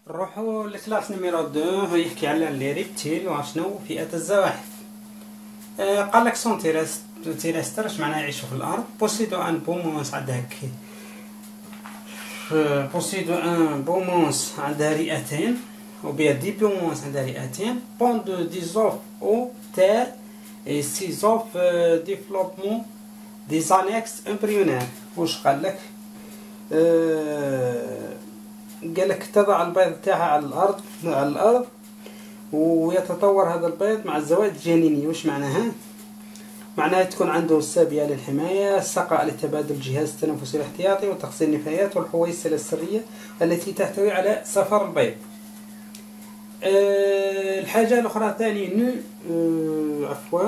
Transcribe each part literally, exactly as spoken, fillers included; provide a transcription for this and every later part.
نروحو لكلاس نيميرو دو. هو يحكي على لي ريبتيل وشنو فئة الزواحف. آه قال لك سون تيرستر اش معناها يعيشوا في الارض. بوسيدو ان بومونس عندها هكي بوسيدو ان بومونس عندها رئتين وبيا دي بومونس عندها رئتين. بون دو ديزوف او تير اي سيزوف ديفلوبمون دي زانيكس امبريونير. واش قال لك؟ آه قال لك تضع البيض تاعها على الارض على الارض ويتطور هذا البيض مع الزوائد الجنينية. واش معناها؟ معناها تكون عنده السابية للحماية، السقاء لتبادل الجهاز التنفسي الاحتياطي، وتغسيل النفايات، والحويصلة السرية التي تحتوي على صفر البيض. أه الحاجة الأخرى ثاني نو أه عفوا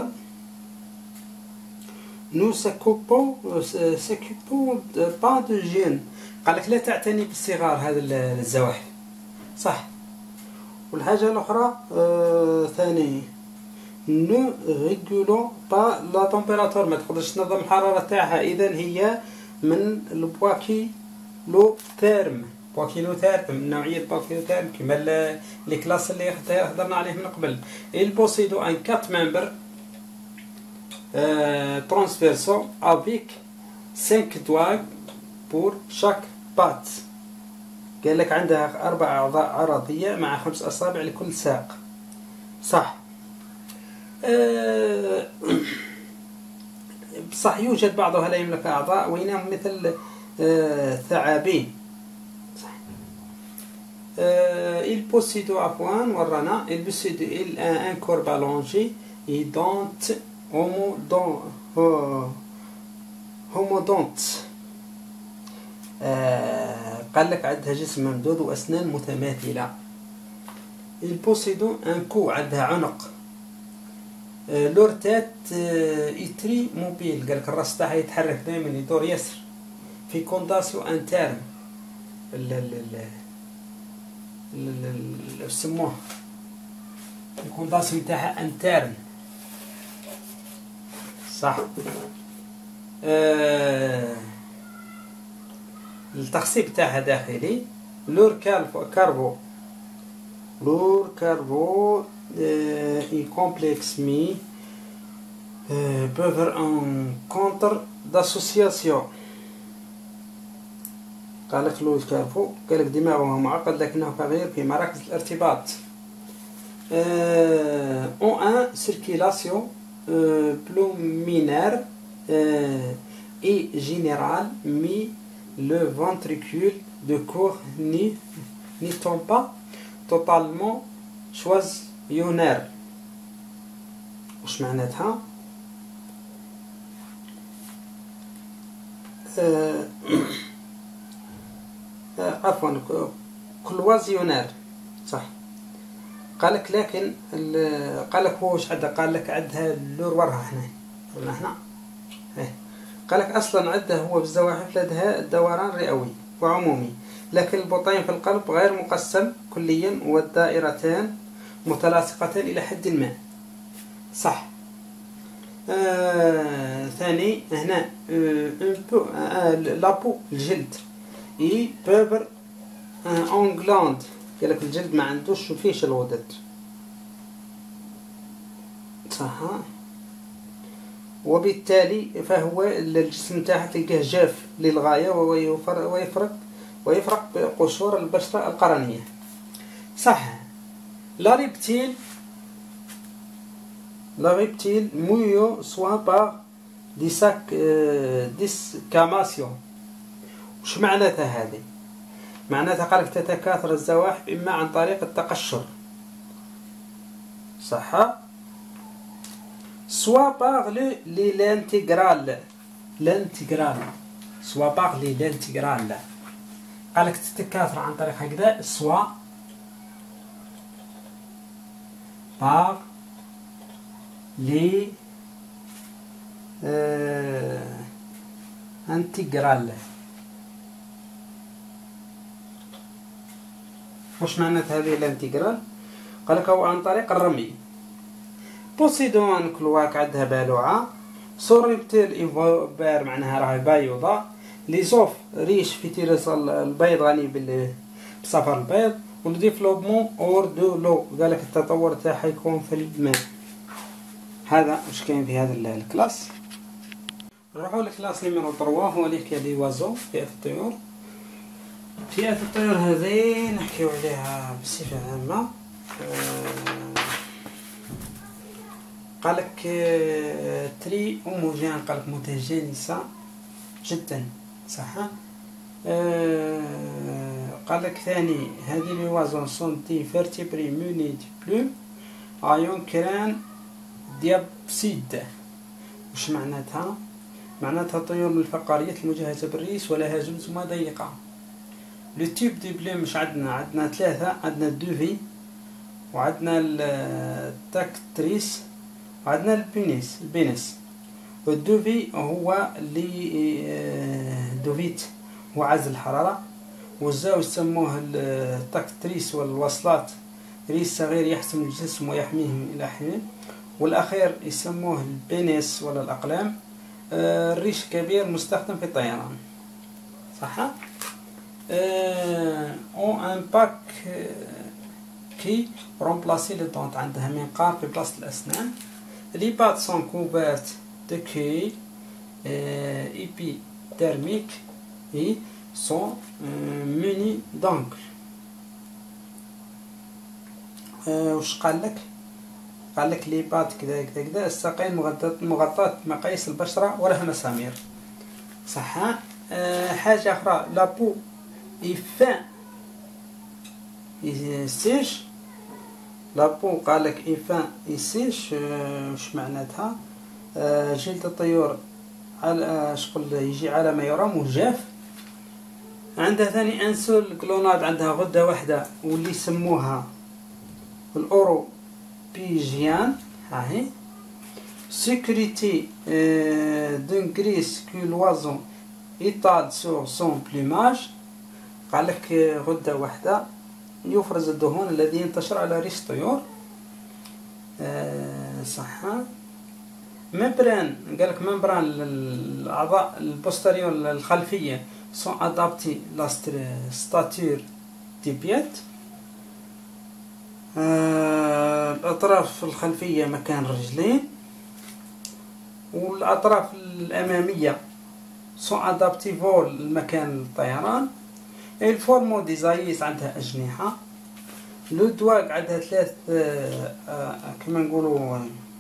نو سكوبو سكوبو با دو جين. قال لك لا تعتني بالصغار هذا الزواحف، صح. والحاجة الأخرى أه ثاني نو ريغولو با لا تمبيراتور، ما تقدرش تنظم الحرارة تاعها. إذا هي من البواكي لو ثيرم بواكيلو ثيرم من نوعية بواكيلو ثيرم كما لي كلاس اللي هضرنا عليه من قبل. البوسيدو ان كات ممبر ترانسفيرسو افيك سانك دواغ بور شاك بات. قال لك عندها أربع أعضاء عرضية مع خمس أصابع لكل ساق، صح. أه بصح يوجد بعضها لا يملك أعضاء وينام مثل الثعابين، أه صح. أه il possède عفوا ورانا il possède il a un corps allongé et dont homodonte. أه قال لك عندها جسم ممدود وأسنان متماثلة. il possède un cou عندها عنق. لور تات ايتري موبيل، قالك الراس تاعها يتحرك دائما يدور يسر. في كونداسيو انترن ال ال ال سموه الكونداسيو تاعها انترن، صح. آه التخصيب تاعها داخلي. لور كاربو لور كاربو et complexe mais euh, peuvent rencontrer d'association. قال لك لو كارفو قال لك دماغه معقد لكنه كبير في مراكز الارتباط. ont un circulation pulmonaire et générale mais le ventricule de corps n'étant pas totalement choisillonnaire. واش معناتها؟ آه آه عفوا كلوازيونير، صح. قالك لكن قالك هو واش عندها؟ قال لك عندها اللور وراها هنا ولا هنا. قالك اصلا عندها هو بالزواحف لديها دوران رئوي وعمومي، لكن البطين في القلب غير مقسم كليا والدائرتان متلاصقتان إلى حد ما، صح. آه ثاني هنا آه آه لابو الجلد اي بوبر اونغلاند. قالك الجلد ما عندوش فيش الغدد، صح. وبالتالي فهو الجسم تاعها تلقاه جاف للغاية ويفرق ويفرق بقشور البشرة القرنية، صح. لا ريبتيل لا ريبتيل مويو سوا با ديساك ديسكاماسيون. وش معناتها هذه؟ معناتها قالك تتكاثر الزواحف إما عن طريق التقشر، صح. سوا باغ لي لانتيغرال لانتيغرال سوا باغ لي لانتيغرال. قالك تتكاثر عن طريق هكذا سوا باغ لي آه انتيغرال. واش معنات هذه الانتيغرال؟ قالك هو عن طريق الرمي. بوسيدون كلواك عندها بالوعة. سوريبتيل ايفوبير معناها راهي بايوضة. لي زوف ريش في تيرس البيض غني بصفر البيض. ولو ديفلوبمون اور دو لو قالك التطور تاعها يكون في الماء. هذا واش كاين في هذا الكلاس. نروحو لكلاس نيميرو ثلاثة هو اللي كاين لي وازو فئة الطيور. فئة الطيور هذه نحكيو عليها بصفة عامة. أه قالك تري هوموجين، قالك متجانسة جدا، صح. أه قالك ثاني هذه لي وازون سون دي فيرتيبري موني دي بلوم ايون كران ديابسيد. واش معناتها؟ معناتها طيور من الفقاريات المجهزة بالريش ولها جمجمة ضيقة. لو تيب دي بلوم مش عندنا عندنا ثلاثة، عندنا الدوفي وعندنا التاكتريس وعندنا البينيس البينس. والدوفي هو اللي دوفيت هو عازل الحرارة، والزاوج يسموه التاكتريس والوصلات ريش صغير يحسم الجسم ويحميه إلى حين. والأخير يسموه البينيس ولا الأقلام، الريش كبير مستخدم في الطيران، صح. أو ان باك كي رومبلاسي لو دونت، عندها منقار في بلاصة الأسنان. لي بات سون كوفرت دو كي ايبي تيرميك اي سون موني دونكل. واش قالك؟ قالك لي بات كذا كذا كذا، الساقين مغطاة مقاييس البشرة ولها مسامير، صح. أه حاجة أخرى لابو إيفان يسيش. لابو قالك إيفان يسيش، واش معناتها؟ أه جلد الطيور على شغل يجي على ما يرام وجاف. عندها ثاني انسول كلوناد، عندها غدة واحدة واللي يسموها الأورو بيجيان. هاهي سيكوريتي دون غريس كو لوازون ايطال سور سون بلوماج. قالك غدة واحدة يفرز الدهون الذي ينتشر على ريش الطيور، أه صح. ممبران، قالك ممبران الأعضاء البوستيريور الخلفية سون ادابتي لا ستاتور دي بيات. أه الأطراف الخلفية مكان الرجلين، والأطراف الأمامية سون ادابتي فول مكان الطيران. الفورمو ديزايس عندها أجنحة. لو دواق عندها ثلاث أه أه كما نقولوا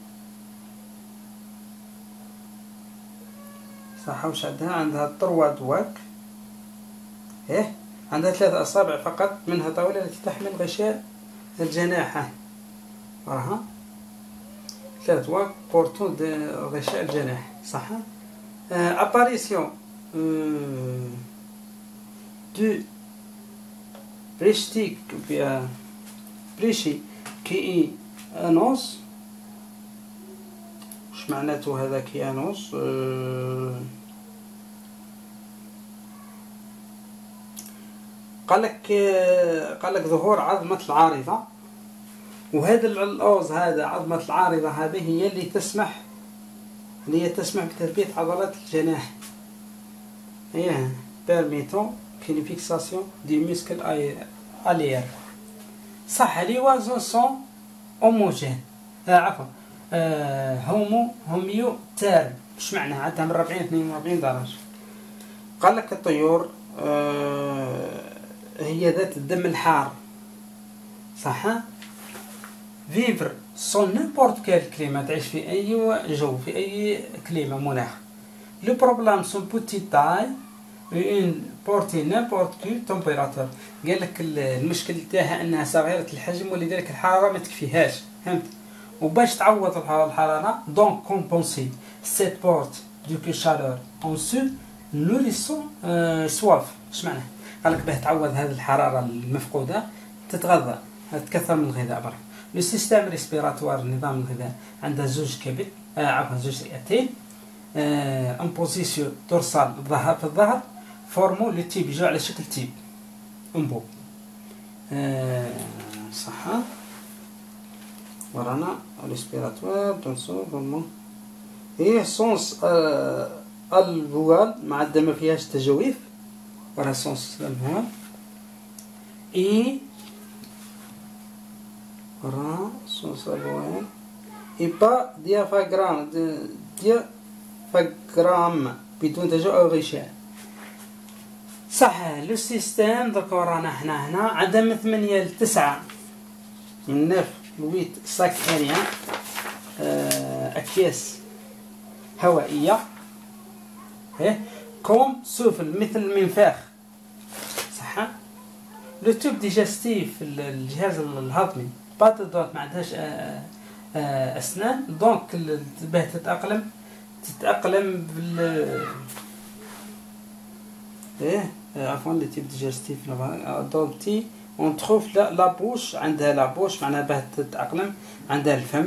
صح. واش عندها؟ عندها طروا دواق، ايه عندها ثلاث أصابع فقط منها طاولة التي تحمل غشاء الجناح. راها ثلاث دواق بورتون غشاء الجناح، صح. اباريسيون دو بريشتيك بريشي كي انوس. واش معناته هذا كيانوس؟ أه قالك قالك ظهور عظمة العارضة، وهذا الأوز هذا عظمة العارضة هذه هي اللي تسمح اللي هي تسمح بتثبيت عضلات الجناح، هي بيرميتون كي فيكساسيون دي ميسكل اليير، صح. لي وازون سون هوموجين، آه عفوا آه هومو هوميو تيرم. واش معناها؟ عندها من أربعين اثنين وأربعين درجة. قالك الطيور آه هي ذات الدم الحار، صح. فيفر سون نيمبورت كال كليما، تعيش في اي جو في اي كليما مناخ. لو بروبلام سون بوتي تاي اون بورتي نيمبورت كيل تمبيراتور. قالك المشكل تاعها انها صغيرة الحجم ولذلك الحرارة ما تكفيهاش، فهمت. وباش تعوض الحرارة دونك كومبونسي سيت بورت دو كي شالور اون سو نوريسون سواف. واش معناه؟ قالك باه تعوض هذه الحرارة المفقودة تتغذى، تكثر من الغذاء برك. لو سيستيم ريسبيراتوار، النظام الغذائي، عندها زوج كبد، آه عفوا زوج رئتين، آه ان بوزيسيون دورسال الظهر في الظهر، فورمو لو تيب يجوا على شكل تيب انبو، آه صح. ورانا ريسبيراتوار دونسو فورمو هي سونس آه الفوال مع الدم ما فيهاش تجويف، وراها سونس الفوال. اي را سوسالوين إبا ديافاغرام ديافاغرام بدون تجاوز أو غشاء. صح. لو سيستيم درك ورانا حنا هنا عندها من ثمانية لتسعة من نف لويت ساك اريا أكياس هوائية إيه كوم سفل مثل المنفاخ. صح. لو توب ديجاستيف الجهاز الهضمي بات دوت ما عندهاش أسنان دونك باه تتأقلم تتأقلم بال إيه عفوا لي تيب ديجاستيف دونك تي اون تروف لا لا بوش عندها لا بوش معناها باه تتأقلم عندها الفم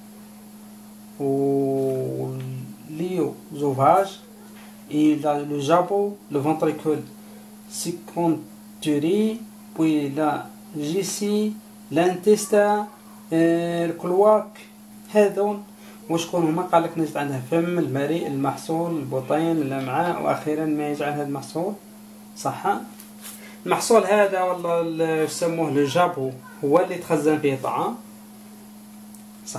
و ليو زوفاج اي لو جابو لو فونتريكول سيكونتوري بوي لا جيسي لانتيستا الكلواك هذون وشكون هما؟ قالك نجد عندها فم المريء المحصول البطين الامعاء واخيرا ما يجعل هذا المحصول. صح. المحصول هذا والله يسموه لو جابو هو اللي تخزن فيه طعام. صح.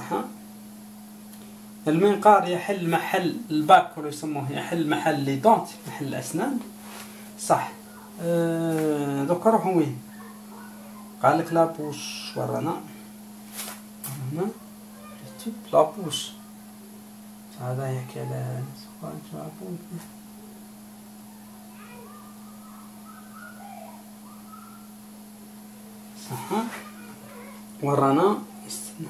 المنقار يحل محل الباك ولا يسموه يحل محل لي دونت محل الاسنان. صح. أه دوك نروحو وين؟ قالك لابوش ورانا هنا تيب لابوش هذا يحكي على سؤال جابو. صح. ورانا استنى.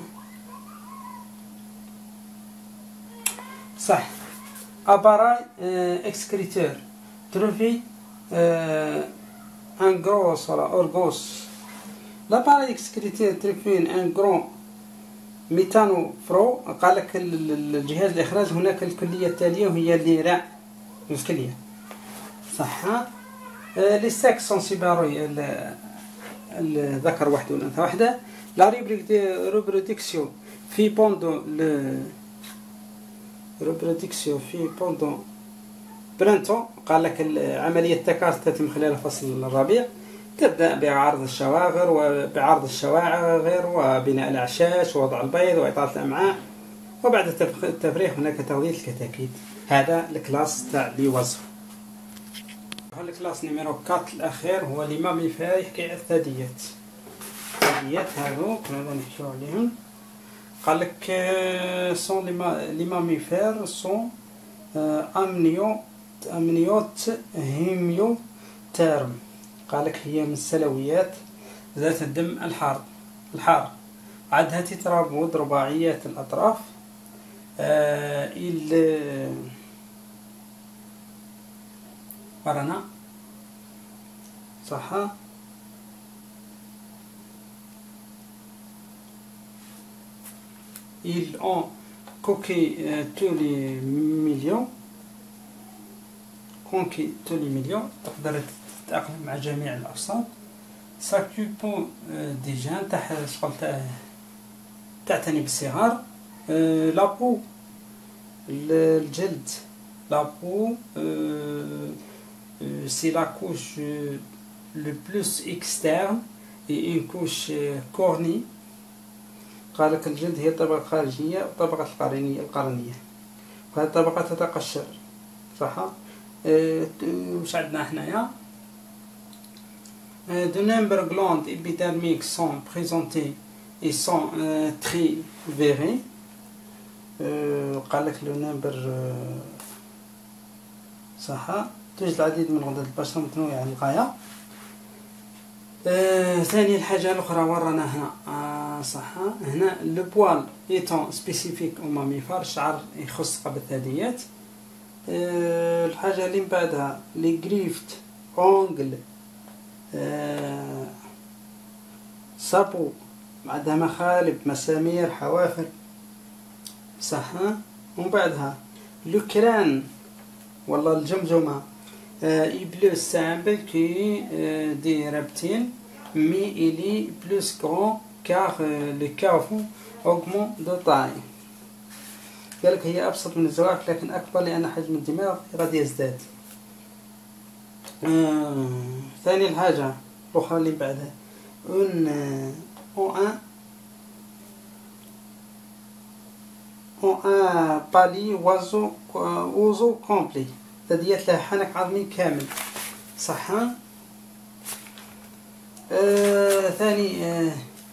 صح. اباراي اكسكريتور تروفي ان غروس ولا اورغوس. لاباراي اكسكريتور تروفين ان غرون ميتانو فرو. قالك الجهاز الاخراج هناك الكليه التاليه وهي الليراع الكليه. صح. لي سكس سونسيباروي الذكر واحد والانثى واحده. لا ريبرودكسيون في بوندو ل ريبرودكسيون في بوندو برانتون. قالك عمليه التكاثر تتم خلال فصل الربيع تبدأ بعرض الشواغر وبعرض الشواغر وبناء الأعشاش ووضع البيض وإطالة الأمعاء وبعد التفريغ هناك تغذية الكتاكيت. هذا الكلاس تاع لي وازو. الكلاس نيميرو أربعة الأخير هو لي ماميفير يحكي على الثدييات. الثدييات هذو كنا نحكيو عليهم. قالك سون لي ماميفير سون أمنيو أمنيوت هيميو تيرم. قالك هي من السلويات ذات الدم الحار الحار عندها تترابط رباعيات الأطراف. آه il ورانا. صح. ils ont coqué tous les millions كونكي tous les millions تقدر تتأقلم مع جميع الأوساط. ساكيبو دي جان تاع شغل تعتني بالصغار. لابو الجلد لابو سي لا كوش لو بلوس اكسترن اي اون كوش كورني. قالك الجلد هي الطبقة الخارجية والطبقة القرنية القرنية وهذه الطبقة تتقشر. صح. واش عندنا حنايا؟ de nombreuses glandes épidermiques sont présentées et sont euh, très verrées. قال لك لو نمبر صح. توجد العديد من غدد البشرة متنوعة للغاية. آه ثاني الحاجة الأخرى ورانا هنا آه صح. هنا لو بوال ايتون سبيسيفيك او ماميفار الشعر يخص قبل الثدييات. آه الحاجة اللي من بعدها لي غريفت اونغل آه صابو بعدها مخالب مسامير حوافر. صح. ومن بعدها لو كران والله الجمجمة il pleut simple que euh, des reptiles mais il est plus grand car euh, le carrefour augmente de taille. قالك هي أبسط من الزواحف لكن أكبر لأن حجم الدماغ قد يزداد. آه ثاني الحاجة الأخرى اللي بعدها un euh, un اون ان بالي وازو اوزو كومبلي، ثديات له حنك عظمي كامل. صح. آه ثاني آه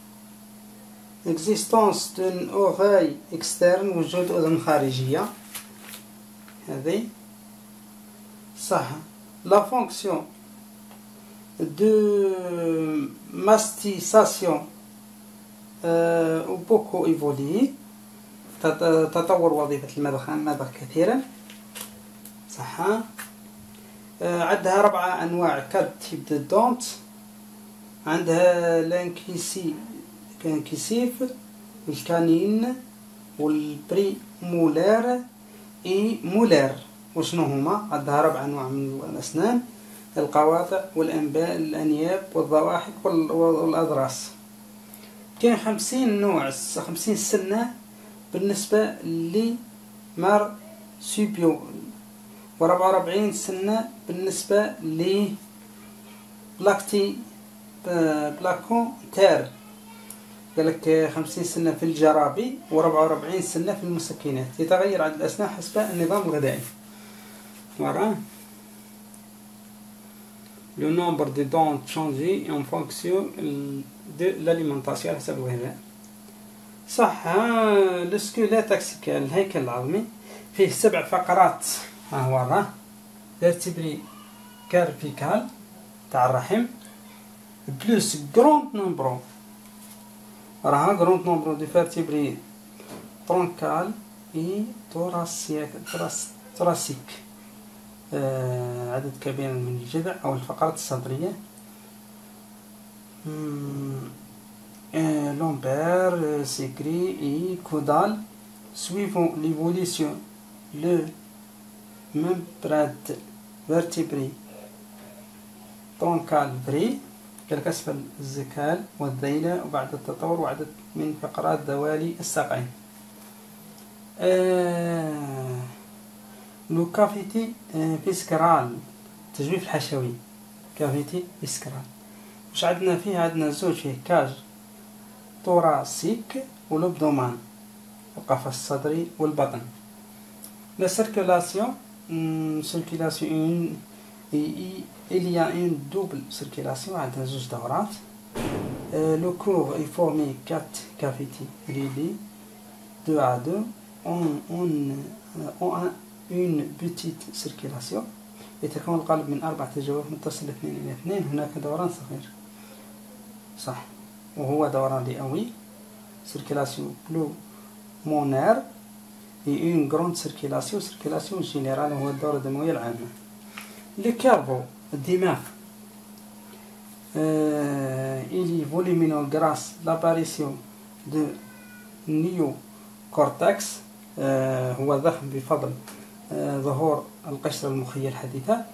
existence d'une oreille externe، وجود أذن خارجية. هذه صح. la fonction de mastication euh, ou beaucoup évolué، تطور وظيفة المضغ المضغ كثيرا. صح. آه عندها ربعة أنواع كاد تيب دو دونت. عندها لانكيسي كانكيسيف، الكانين، والبري مولار اي مولار. وشنو هما؟ عندها ربع انواع من الاسنان: القواطع والانباء الانياب والضواحك والاضراس. كاين خمسين نوع خمسين سنة بالنسبة لي مار سوبيو، وربعة وربعين سنة بالنسبة لي بلاكتي بلاكون تير. قالك خمسين سنة في الجرابي وربعة وربعين سنة في المسكنات. يتغير عدد الأسنان حسب النظام الغذائي. وراه le nombre de dents changé en fonction de l'alimentation حسب الغذاء. صح. السكيلات اكسيكال، الهيكل العظمي، فيه سبع فقرات. ها هو راه فيرتيبري كارفيكال تاع الرحم، بلوس غروند نومبرو، راها غروند نومبرو دي فيرتيبري ترونكال اي توراسيك توراسيك، آه عدد كبير من الجذع او الفقرات الصدريه. آه لومبير سيكري اي كودال suivant l'évolution le membrane vertébré ترونكال بري، كذلك أسفل الزكال والذيلة، وبعد التطور وعدد من فقرات ذوالي الساقين. آه لو كافيتي فيسكرال، تجويف الحشوي، كافيتي فيسكرال. واش عندنا فيه؟ عندنا زوج فيه كاج توراسيك والابدومان، القفص الصدري والبطن. لا سيركولاسيون سيركولاسيون il y a une double circulation، عندها زوج دورات. le corps est formé quatre cavités reliées deux à deux en en une petite circulation. يتكون القلب من أربع تجاوف متصل اثنين إلى اثنين. هناك دوران صغير. صح. وهو دوران رئوي، circulation pulmonaire، et une grande circulation circulation générale، هو الدورة الدموية العامة. le cerveau، الدماغ، euh, il est volumineux grâce à l'apparition de néocortex، euh, هو ضخم بفضل euh, ظهور القشرة المخية الحديثة.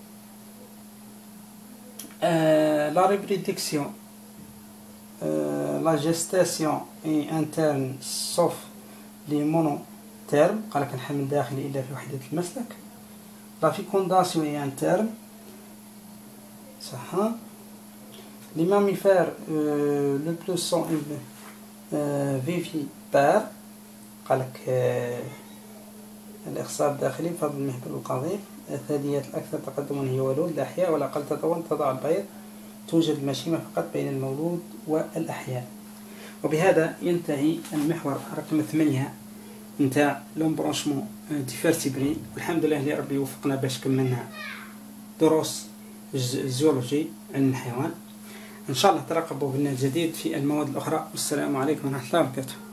euh, la reproduction، euh, la gestation est interne sauf les monothermes، قالك الحمل الداخلي إلا في وحدة المسلك. la fécondation est interne. صح. les mammifères euh, le plus sont euh, vivipaires، قالك euh, الإخصاب الداخلي بفضل المهبل والقضيب. الثدييات الأكثر تقدما هي ولود الأحياء، والأقل تطورا تضع البيض. توجد المشيمة فقط بين المولود والأحياء. وبهذا ينتهي المحور رقم ثمانية نتاع لومبرونشمون دي فيرتيبري. والحمد لله اللي ربي وفقنا باش كملنا دروس الزيولوجي علم الحيوان. ان شاء الله ترقبوا بنا الجديد في المواد الاخرى. والسلام عليكم ورحمه الله وبركاته.